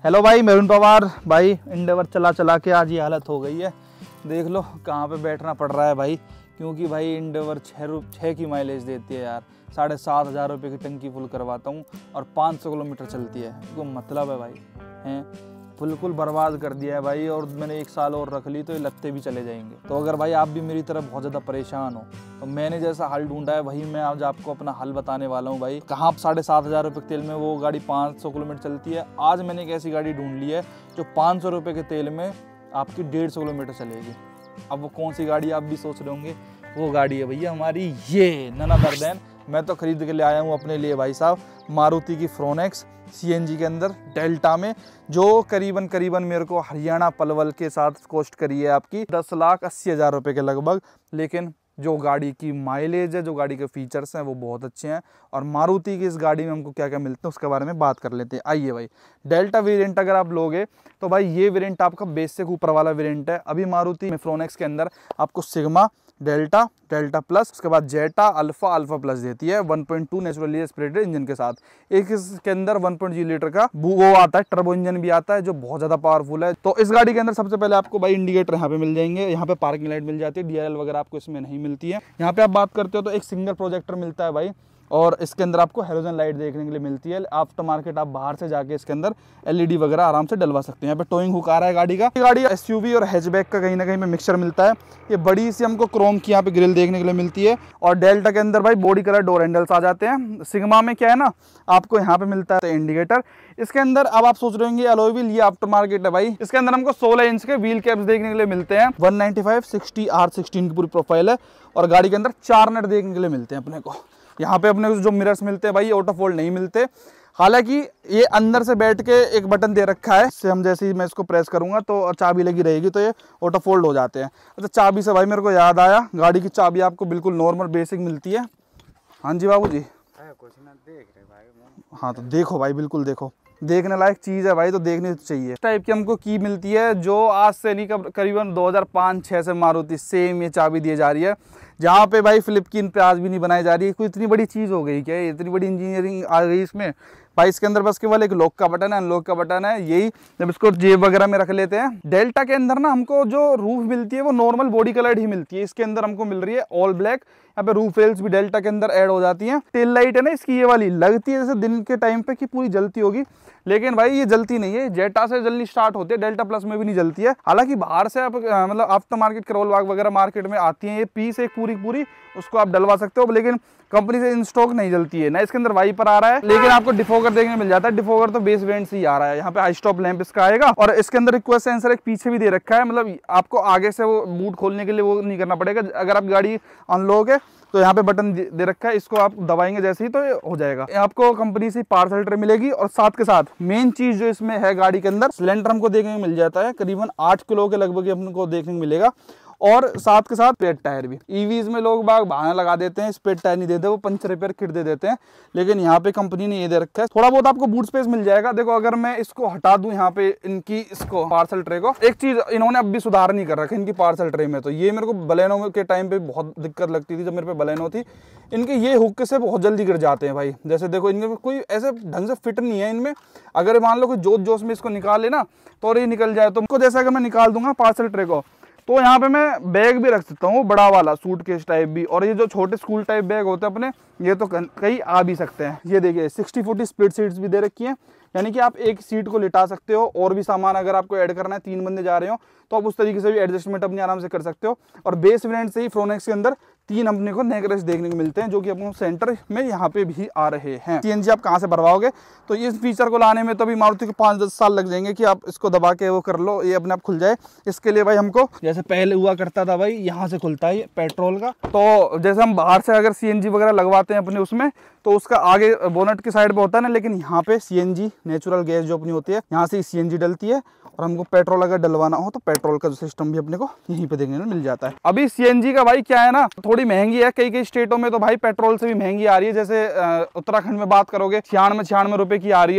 Hello भाई, maroon Pawar भाई। Endeavour चला चला के आज ये हालत हो गई है, देख लो कहाँ पे बैठना पड़ रहा है भाई। क्योंकि भाई इंडेवर 6 की माइलेज देती है यार। 7,500 रुपये की टंकी फुल करवाता हूँ और 500 किलोमीटर चलती है। तो मतलब है भाई, हैं बिल्कुल बर्बाद कर दिया है भाई। और मैंने 1 साल और रख ली तो ये लगते भी चले जाएंगे। तो अगर भाई आप भी मेरी तरह बहुत ज़्यादा परेशान हो तो मैंने जैसा हल ढूंढा है वही मैं आज आपको अपना हल बताने वाला हूँ भाई। कहाँ 7,500 रुपये के तेल में वो गाड़ी 500 किलोमीटर चलती है। आज मैंने एक ऐसी गाड़ी ढूंढ ली है जो 500 रुपये के तेल में आपकी 150 किलोमीटर चलेगी। अब वो कौन सी गाड़ी आप भी सोच रहे होंगे, वो गाड़ी है भैया हमारी ये नन अदर देन। मैं तो खरीद के ले आया हूँ अपने लिए भाई साहब, मारुति की फ्रोनेक्स सीएनजी के अंदर डेल्टा में, जो करीबन मेरे को हरियाणा पलवल के साथ कॉस्ट करी है आपकी 10,80,000 रुपये के लगभग। लेकिन जो गाड़ी की माइलेज है, जो गाड़ी के फीचर्स हैं वो बहुत अच्छे हैं। और मारुति की इस गाड़ी में हमको क्या क्या मिलता है उसके बारे में बात कर लेते हैं। आइए भाई, डेल्टा वेरिएंट अगर आप लोगे तो भाई ये वेरिएंट आपका बेसिक ऊपर वाला वेरिएंट है। अभी मारुति में फ्रोनेक्स के अंदर आपको सिग्मा, डेल्टा, डेल्टा प्लस, उसके बाद जेटा, अल्फा, अल्फा प्लस देती है 1.2 नेचुरली एस्पिरेटेड इंजन के साथ। एक इसके अंदर 1.0 लीटर का वो आता है, टर्बो इंजन भी आता है जो बहुत ज्यादा पावरफुल है। तो इस गाड़ी के अंदर सबसे पहले आपको भाई इंडिकेटर यहाँ पे मिल जाएंगे, यहाँ पे पार्किंग लाइट मिल जाती है। डीआरएल वगैरह आपको इसमें नहीं मिलती है। यहाँ पे आप बात करते हो तो एक सिंगल प्रोजेक्टर मिलता है भाई, और इसके अंदर आपको हेलोजन लाइट देखने के लिए मिलती है। आफ्टर मार्केट आप बाहर से जाके इसके अंदर एलईडी वगैरह आराम से डलवा सकते हैं। यहाँ पे टोइंग हुक आ रहा है गाड़ी का। गाड़ी एसयूवी और हैचबैक का कहीं ना कहीं में मिक्सचर मिलता है। ये बड़ी सी हमको क्रोम की यहाँ पे ग्रिल देखने के लिए मिलती है। और डेल्टा के अंदर भाई बॉडी कलर डोर हैंडल्स आ जाते हैं। सिग्मा में क्या है ना, आपको यहाँ पे मिलता है इंडिकेटर। इसके अंदर अब आप सोच रहे होंगे अलॉय व्हील, ये आफ्टर मार्केट है भाई। इसके अंदर हमको 16 इंच के व्हील कैप्स देखने के लिए मिलते हैं। 195/60 R16 की पूरी प्रोफाइल है। और गाड़ी के अंदर 4 नट देखने के लिए मिलते हैं अपने को। यहाँ पे अपने जो मिरर्स मिलते हैं भाई ऑटो फोल्ड नहीं मिलते। हालांकि ये अंदर से बैठ के एक बटन दे रखा है, इससे हम जैसे ही मैं इसको प्रेस करूंगा तो चाबी लगी रहेगी तो ये ऑटो फोल्ड हो जाते हैं। अच्छा, चाबी से भाई मेरे को याद आया, गाड़ी की चाबी आपको बिल्कुल नॉर्मल बेसिक मिलती है। हाँ जी बाबू जी, कुछ ना देख रहे भाई। हाँ तो देखो भाई, बिल्कुल देखो, देखने लायक चीज़ है भाई, तो देखनी चाहिए। इस टाइप की हमको की मिलती है जो आज से नहीं करीबन 2005-6 से मारुति सेम ये चाबी दी जा रही है। जहाँ पे भाई फ्लिप की इन पे आज भी नहीं बनाई जा रही है। कोई इतनी बड़ी चीज़ हो गई क्या, इतनी बड़ी इंजीनियरिंग आ गई इसमें भाई। इसके अंदर बस केवल एक लॉक का बटन है, अनलॉक का बटन है। यही जब इसको जेब वगैरह में रख लेते हैं। डेल्टा के अंदर ना हमको जो रूफ मिलती है वो नॉर्मल बॉडी कलर्ड ही मिलती है। इसके अंदर हमको मिल रही है ऑल ब्लैक। यहाँ पे रूफ रेल्स भी डेल्टा के अंदर ऐड हो जाती हैं। टेल लाइट है ना इसकी, ये वाली लगती है जैसे दिन के टाइम पे कि पूरी जलती होगी, लेकिन भाई ये जलती नहीं है। जेटा से जल्दी स्टार्ट होती है, डेल्टा प्लस में भी नहीं जलती है। हालांकि बाहर से आप मतलब आफ्टर मार्केट करोल बाग वगैरह मार्केट में आती है ये पीस एक पूरी उसको आप डलवा सकते हो, लेकिन कंपनी से इन स्टॉक नहीं जलती है ना। इसके अंदर वाइपर आ रहा है, लेकिन आपको डिफोगर देखने को मिल जाता है। डिफोगर तो बेस वेरिएंट से ही आ रहा है। यहाँ पे हाई स्टॉप लैंप इसका आएगा। और इसके अंदर रिक्वेस्ट सेंसर एक पीछे भी दे रखा है, मतलब आपको आगे से वो बूट खोलने के लिए वो नहीं करना पड़ेगा। अगर आप गाड़ी अनलॉक है तो यहाँ पे बटन दे रखा है, इसको आप दबाएंगे जैसे ही तो ये हो जाएगा। आपको कंपनी से पार्सल ट्रे मिलेगी। और साथ के साथ मेन चीज जो इसमें है गाड़ी के अंदर, सिलेंडर हमको देखने को मिल जाता है करीबन 8 किलो के लगभग हमको देखने को मिलेगा। और साथ के साथ स्पेयर टायर भी। ईवीज में लोग बाग बहाना लगा देते हैं, स्पेयर टायर नहीं देते, वो पंचर रिपेयर किट दे देते हैं, लेकिन यहाँ पे कंपनी ने ये दे रखा है। थोड़ा बहुत आपको बूट स्पेस मिल जाएगा। देखो अगर मैं इसको हटा दूं यहाँ पे इनकी इसको पार्सल ट्रे को, एक चीज इन्होंने अब भी सुधार नहीं कर रखा इनकी पार्सल ट्रे में। तो ये मेरे को बलेनो के टाइम पे बहुत दिक्कत लगती थी। जब मेरे पे बलेनो थी, इनके ये हुक से बहुत जल्दी गिर जाते हैं भाई। जैसे देखो इनके कोई ऐसे ढंग से फिट नहीं है इनमें। अगर मान लो कोई जोश में इसको निकाल लेना तो ये निकल जाए। तो जैसे अगर मैं निकाल दूंगा पार्सल ट्रे को, तो यहाँ पे मैं बैग भी रख सकता हूँ, बड़ा वाला सूटकेस टाइप भी। और ये जो छोटे स्कूल टाइप बैग होते हैं अपने, ये तो कहीं आ भी सकते हैं। ये देखिए 60-40 स्प्लिट सीट्स भी दे रखी हैं, यानी कि आप एक सीट को लिटा सकते हो। और भी सामान अगर आपको ऐड करना है, 3 बंदे जा रहे हो तो आप उस तरीके से भी एडजस्टमेंट अपने आराम से कर सकते हो। और बेस वेरिएंट से ही फ्रोनेक्स के अंदर 3 अपने को नेक रेस्ट देखने को मिलते हैं, जो कि अपने सेंटर में यहाँ पे भी आ रहे हैं। सीएनजी आप कहाँ से भरवाओगे, तो इस फीचर को लाने में तो भी मारुति को 5-10 साल लग जाएंगे कि आप इसको दबा के वो कर लो, ये अपने आप खुल जाए। इसके लिए भाई हमको जैसे पहले हुआ करता था भाई, यहाँ से खुलता है पेट्रोल का। तो जैसे हम बाहर से अगर सीएनजी वगैरह लगवाते हैं अपने उसमें, तो उसका आगे बोनट की साइड पे होता है ना, लेकिन यहाँ पे सीएनजी नेचुरल गैस जो अपनी होती है, यहाँ से सीएनजी डलती है। और हमको पेट्रोल अगर डलवाना हो तो पेट्रोल का जो सिस्टम भी अपने को यहीं पे देखने को मिल जाता है। अभी सीएनजी का भाई क्या है ना, थोड़ी महंगी है। कई स्टेटों में तो भाई पेट्रोल से भी महंगी आ रही है। जैसे उत्तराखंड में बात करोगे 96 रुपए की आ रही है। तो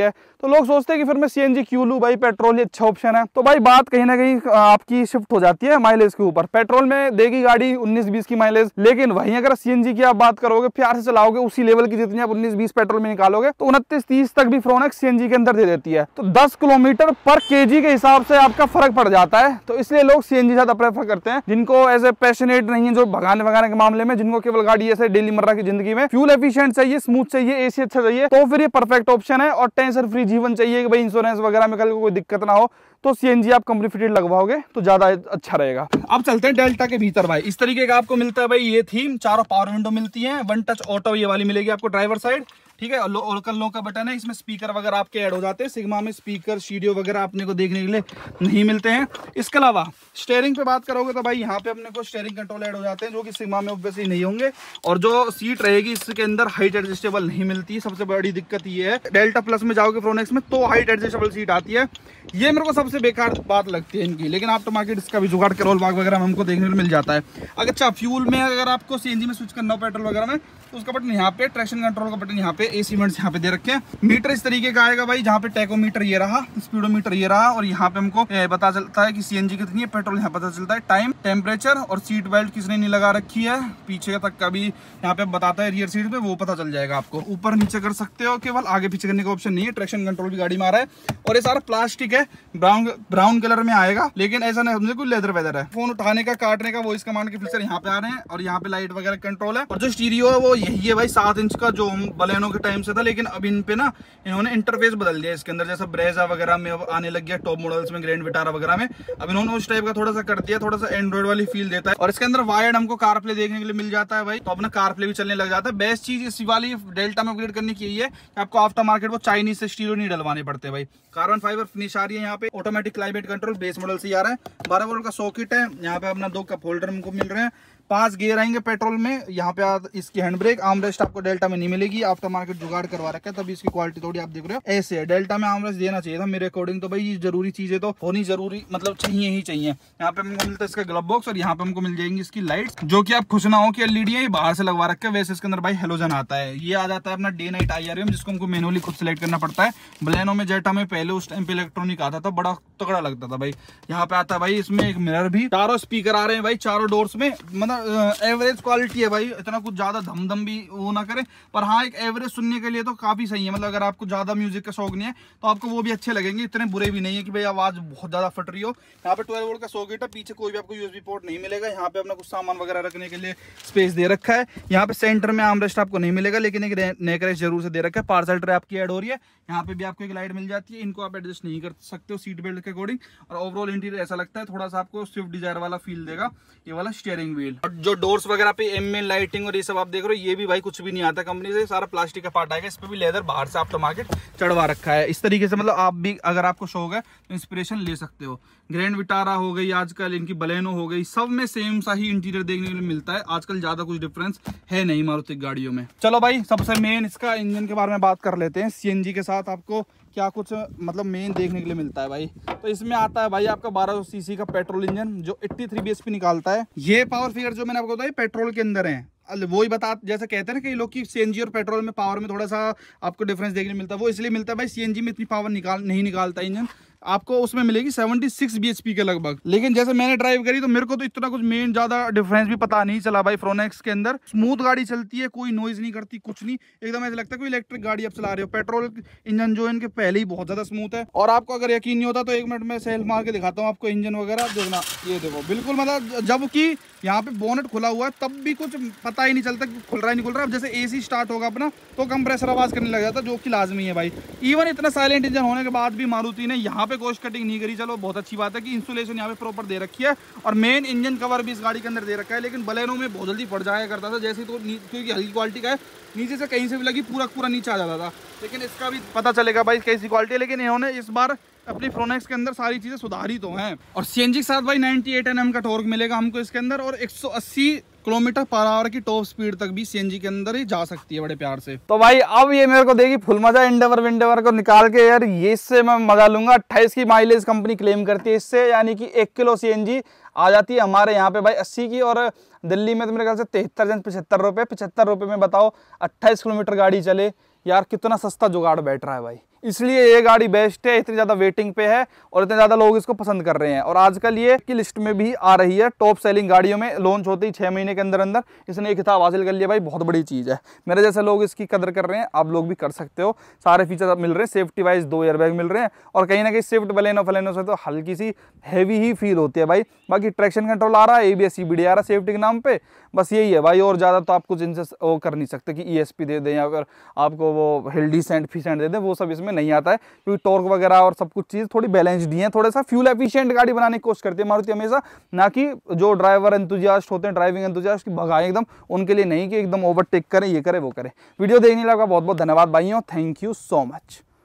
तो लोग सोचते हैं कि फिर मैं सीएनजी क्यों लूं भाई, पेट्रोल ही अच्छा ऑप्शन है। तो भाई बात कहीं ना कहीं आपकी शिफ्ट हो जाती है माइलेज के ऊपर। पेट्रोल में देगी गाड़ी 19-20 की माइलेज, लेकिन वहीं अगर सीएनजी की आप बात करोगे, प्यार से चलाओगे, उसी लेवल की जितनी आप 19-20 पेट्रोल में निकालोगे तो 29-30 तक भी फ्रोनेक्स सीएनजी के अंदर दे देती है। तो 10 किलोमीटर पर केजी के हिसाब से आपका फर्क पड़ जाता है। तो इसलिए लोग सीएनजी ज्यादा प्रेफर करते हैं, जिनको एज ए पैशनेट नहीं है, जो भगाने भगाने के मामले में, जिनको केवल गाड़ी ऐसे डेली मर्रा की जिंदगी में फ्यूल एफिशिएंट चाहिए, स्मूथ चाहिए, एसी अच्छा चाहिए, तो फिर ये परफेक्ट ऑप्शन है। और टेंशन फ्री जीवन चाहिए कि भाई इंश्योरेंस वगैरह में कल को कोई दिक्कत ना हो, तो सीएनजी आप कंपनी फिटेड लगवाओगे तो ज्यादा अच्छा रहेगा। अब चलते हैं डेल्टा के भीतर भाई। इस तरीके का आपको मिलता है भाई ये थीम, चारों पावर विंडो मिलती है, वन टच ऑटो ये वाली मिलेगी आपको ड्राइवर साइड, ठीक है। लोकल लो का बटन है, इसमें स्पीकर वगैरह आपके ऐड हो जाते हैं। सिग्मा में स्पीकर स्टीरियो वगैरह अपने को देखने के लिए नहीं मिलते हैं। इसके अलावा स्टीयरिंग पे बात करोगे तो भाई यहाँ पे अपने को स्टीयरिंग कंट्रोल ऐड हो जाते हैं, जो कि सिग्मा में ऑब्वियसली नहीं होंगे। और जो सीट रहेगी इसके अंदर हाइट एडजस्टेबल नहीं मिलती, सबसे बड़ी दिक्कत ये है। डेल्टा प्लस में जाओगे फ्रोनेक्स में तो हाइट एडजस्टेबल सीट आती है, ये मेरे को सबसे बेकार बात लगती है इनकी। लेकिन आफ्टर मार्केट इसका भी जुगाड़ करोल बाग वगैरह में हमको देखने को मिल जाता है। अगर अच्छा फ्यूल में अगर आपको सीएनजी में स्विच करना हो पेट्रोल वगैरह में, तो उसका बटन यहाँ पे, ट्रैक्शन कंट्रोल का बटन यहाँ पे, एसी वेंट्स यहाँ पे दे रखे हैं। मीटर इस तरीके का आएगा भाई, जहाँ पे टैकोमीटर ये रहा, स्पीडोमीटर ये रहा, और यहाँ पे हमको पता चलता है कि सीएनजी कितनी है, पेट्रोल यहाँ पता चलता है, टाइम, टेम्परेचर, और सीट बेल्ट किसने नहीं लगा रखी है, पीछे तक का भी यहाँ पे बताता है, रियर सीट पे वो पता चल जाएगा आपको। ऊपर नीचे कर सकते हो, केवल आगे पीछे करने का ऑप्शन नहीं है। ट्रैक्शन कंट्रोल भी गाड़ी में आ रहा है, और ये सारा प्लास्टिक है, ब्राउन कलर में आएगा, लेकिन ऐसा नहीं समझे कोई लेदर वेदर है। फोन उठाने का, काटने का, वॉइस कमांड के फीचर यहाँ पे आ रहे हैं, और यहाँ पे लाइट वगैरह कंट्रोल है। और जो स्टीरियो है वो यही है भाई, 7 इंच का, जो बलेनो के टाइम से था, लेकिन अब इन पे ना इन्होंने इंटरफेस बदल दिया इसके अंदर। जैसा ब्रेजा वगैरह में अब आने लग गया, टॉप मॉडल्स में, ग्रैंड विटारा वगैरह में अब इन्होंने उस टाइप का थोड़ा सा कर दिया, थोड़ा सा एंड्रॉइड वाली फील देता है। और इसके अंदर वायर्ड हमको कार प्ले देखने के लिए मिल जाता है भाई, तो अपना कार प्ले भी चलने लग जाता है। बेस्ट चीज इस वाली डेल्टा में अपग्रेड करने की यही है कि आपको आफ्टर मार्केट वो चाइनीज से स्टीरियो नहीं डलवाने पड़ते भाई। कार्बन फाइबर फिनिश आ रही है यहाँ पे, automatic climate control base model से आ रहा है, 12 वोल्ट का सॉकेट है यहाँ पे, अपना 2 कप होल्डर हमको मिल रहे हैं, 5 गियर आएंगे पेट्रोल में। यहाँ पे इसकी हैंड ब्रेक, आर्मरेस्ट आपको डेल्टा में नहीं मिलेगी, आफ्टर मार्केट जुगाड़ करवा रखा है, तभी इसकी क्वालिटी थोड़ी आप देख रहे हो ऐसे है। डेल्टा में आर्मरेस्ट देना चाहिए था मेरे अकॉर्डिंग, तो भाई ये जरूरी चीजें तो होनी जरूरी, मतलब चाहिए ही चाहिए। यहाँ पे हमको मिलता है इसका ग्लव बॉक्स, और यहाँ पे हमको मिल जाएंगी इसकी लाइट्स, जो कि आप खुश ना हो कि एलईडी है, ये बाहर से लगवा रखा है। वैसे इसके अंदर भाई हेलोजन आता है। ये आ जाता है अपना डे नाइट IRM, जिसको हमको मैनुअली खुद सिलेक्ट करना पड़ता है। बलेनो में, जेटा में पहले उस टाइम पे इलेक्ट्रॉनिक आता था, बड़ा तगड़ा लगता था भाई। यहाँ पे आता है भाई इसमें एक मिरर भी, चारों स्पीकर आ रहे हैं भाई चारों डोर्स में, मतलब एवरेज क्वालिटी है भाई, इतना कुछ ज्यादा धम भी वो ना करे, पर हाँ एक एवरेज सुनने के लिए तो काफी सही है। मतलब अगर आपको ज्यादा म्यूजिक का शौक नहीं है तो आपको वो भी अच्छे लगेंगे, इतने बुरे भी नहीं है कि भाई आवाज बहुत ज्यादा फट रही हो। यहाँ पे 12 वोल्ट का सॉकेट है, पीछे कोई भी आपको USB पोर्ट नहीं मिलेगा। यहाँ पे अपना कुछ सामान वगैरह रखने के लिए स्पेस दे रखा है। यहाँ पे सेंटर में आर्मरेस्ट आपको नहीं मिलेगा, लेकिन एक नेक रेस्ट जरूर से दे रखा है। पार्सल ट्रे आपकी ऐड हो रही है, यहाँ पे भी आपको एक लाइट मिल जाती है, इनको आप एडजस्ट नहीं कर सकते हो सीट बेल्ट के अकॉर्डिंग। और ओवरऑल इंटीरियर ऐसा लगता है थोड़ा सा आपको स्विफ्ट डिजायर वाला फील देगा ये वाला स्टीयरिंग व्हील। और जो डोर्स वगैरह पे एमएन लाइटिंग और ये सब आप देख रहे हो, ये भी भाई कुछ भी नहीं आता कंपनी से, सारा प्लास्टिक का पार्ट आएगा। इस पे भी लेदर बाहर से आफ्टर मार्केट चढ़वा रखा है। इस तरीके से मतलब आप भी अगर आपको शौक है तो इंस्पिरेशन ले सकते हो। ग्रैंड विटारा हो गई, आजकल इनकी बलेनो हो गई, सब में सेम सा ही इंटीरियर देखने के लिए मिलता है। आजकल ज्यादा कुछ डिफरेंस है नहीं मारुति गाड़ियों में। चलो भाई सबसे मेन इसका इंजन के बारे में बात कर लेते हैं। सीएनजी के साथ आपको क्या कुछ मतलब मेन देखने के लिए मिलता है भाई, तो इसमें आता है भाई आपका 1200 सीसी का पेट्रोल इंजन, जो 83 bhp निकालता है। ये पावर फिगर जो मैंने आपको बताया पेट्रोल के अंदर है, वही बता, जैसे कहते हैं ना कई लोग कि सीएनजी और पेट्रोल में पावर में थोड़ा सा आपको डिफरेंस देखने मिलता है, वो इसलिए मिलता है भाई सीएनजी में इतनी पावर नहीं निकालता इंजन, आपको उसमें मिलेगी 76 bhp के लगभग। लेकिन जैसे मैंने ड्राइव करी तो मेरे को तो इतना कुछ मेन ज्यादा डिफरेंस भी पता नहीं चला भाई। फ्रोनेक्स के अंदर स्मूथ गाड़ी चलती है, कोई नॉइज नहीं करती, कुछ नहीं, एकदम ऐसा लगता है कोई इलेक्ट्रिक गाड़ी आप चला रहे हो। पेट्रोल इंजन जो इनके पहले ही बहुत ज्यादा स्मूथ है, और आपको अगर यकीन नहीं होता तो 1 मिनट में सेल्फ मार के दिखाता हूँ आपको इंजन वगैरह देखना। ये देखो बिल्कुल मतलब जबकि यहाँ पे बोनेट खुला हुआ है तब भी कुछ पता ही नहीं चलता कि खुल रहा है नहीं खुल रहा है। अब जैसे एसी स्टार्ट होगा अपना तो कंप्रेसर आवाज करने लग जाता, जो कि लाजमी है भाई। इवन इतना साइलेंट इंजन होने के बाद भी मारुति ने यहाँ पे कॉस्ट कटिंग नहीं करी। चलो बहुत अच्छी बात है कि इंसुलेशन यहाँ पे प्रॉपर दे रखी है, और मेन इंजन कवर भी इस गाड़ी के अंदर दे रखा है। लेकिन बलेनो में बहुत जल्दी फट जाया करता था, जैसे तो क्योंकि हल्की क्वालिटी का है, नीचे से कहीं से भी लगी पूरा नीचे आ जाता था। लेकिन इसका भी पता चलेगा भाई कैसी क्वालिटी है। लेकिन इन्होंने इस बार अपनी फ्रोनेक्स के अंदर सारी चीजें सुधारी तो हैं। और सीएनजी के साथ भाई 98 Nm का टॉर्क मिलेगा हमको इसके अंदर, और 180 किलोमीटर पर आवर की टॉप स्पीड तक भी सीएनजी के अंदर ही जा सकती है बड़े प्यार से। तो भाई अब ये मेरे को देगी फुल मजा इंडेवर को निकाल के यार, ये इससे मैं मजा लूंगा। 28 की माइलेज कंपनी क्लेम करती है इससे, यानी कि 1 किलो सीएनजी आ जाती है हमारे यहाँ पे भाई 80 की, और दिल्ली में तो मेरे ख्याल से 73 रुपये 75 रुपये में बताओ 28 किलोमीटर गाड़ी चले यार, कितना सस्ता जुगाड़ बैठ रहा है भाई। इसलिए ये गाड़ी बेस्ट है, इतनी ज़्यादा वेटिंग पे है और इतने ज़्यादा लोग इसको पसंद कर रहे हैं। और आजकल ये की लिस्ट में भी आ रही है, टॉप सेलिंग गाड़ियों में। लॉन्च होते ही 6 महीने के अंदर अंदर इसने एक खिताब हासिल कर लिया भाई, बहुत बड़ी चीज़ है। मेरे जैसे लोग इसकी कदर कर रहे हैं, आप लोग भी कर सकते हो। सारे फीचर मिल रहे हैं, सेफ्टी वाइज 2 एयरबैग मिल रहे हैं और कहीं ना कहीं स्विफ्ट बलेनो फलेनो से तो हल्की सी हैवी ही फील होती है भाई। बाकी ट्रैक्शन कंट्रोल आ रहा है, ABS CBD आ रहा है सेफ्टी के नाम पे, बस यही है भाई। और ज़्यादा तो आप कुछ इनसे वो कर नहीं सकते कि ESP दे दें या फिर आपको वो हिल डिसेंट फीसेंट दे दें, वो सब इसमें नहीं आता है। क्योंकि टॉर्क वगैरह और सब कुछ चीज़ थोड़ी बैलेंस्ड ही है, थोड़ा सा फ्यूल एफिशिएंट गाड़ी बनाने की कोशिश करती है मारुति हमेशा, ना कि जो ड्राइवर एंथुजियास्ट होते हैं, ड्राइविंग एंथुजियास्ट की भगाएं एकदम, उनके लिए नहीं कि एकदम ओवरटेक करें, ये करें वो करें। वीडियो देखने लगा बहुत बहुत धन्यवाद भाइयों, थैंक यू सो मच।